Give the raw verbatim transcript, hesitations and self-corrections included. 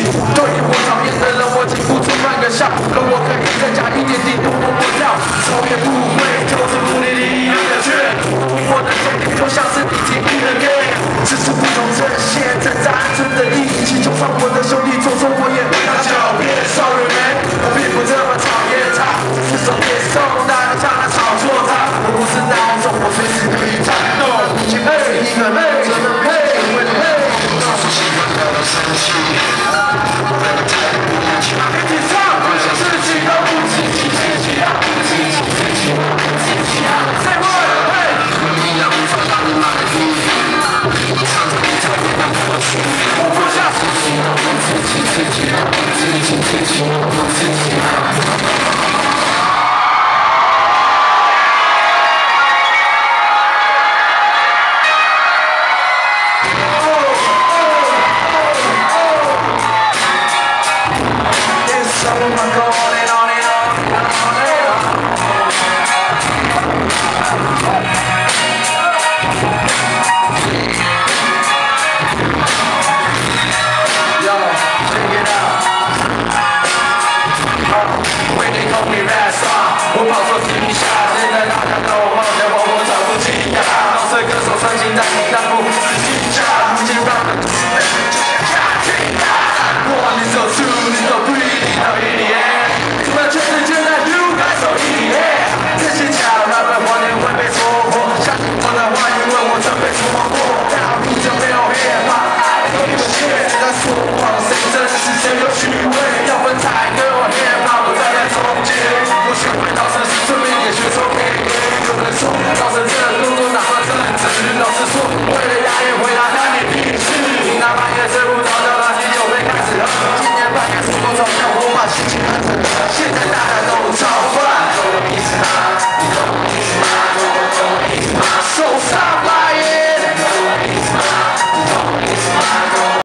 对于我讨厌的人，我禁不住半个笑。可我可以再加一点点多么跳，从也不会，就是不离离的缺。我的身体就像是你提议的 game， 只是不同阵线，挣扎真的义气。就算我的兄弟做错，我也不要狡辩。Sorry man， 我并不这么讨厌他，只是手别送，大家唱他炒作他。我不是孬种，我随时可以战斗。嘿，一个嘿，真的嘿，为了嘿，告诉喜欢的人生气。一起唱，自己都不自己，自己要自己，自己要自己要。Say what？ 嘿，力量无法让你满意。你唱着你唱着让我去。我不想自己要自己，自己要自己，自己要自己要。我跑错地下，现在大家都忘掉我，我找不起呀。老色歌手穿行在地上，不是虚假，如今让人都是被人就像下天涯。One is so two, is so three, 到一里耶，怎么全世界在 you guys so easy 耶？这些假的 rapper 晚点会被戳破，相信我的话，因为我曾被触摸过。大陆就没有 hip hop， I don't give a shit， 在说谎，谁真实谁有趣味？要分才跟我 hip hop， 我站在中间。我学会到城市，顺便也学聪明。有人说，老神这工作哪怕正直，老实说，为了押韵回答干你屁事。你哪怕也睡不着觉，垃圾就被开始喝。今年半夜出多少票，我把心情看成现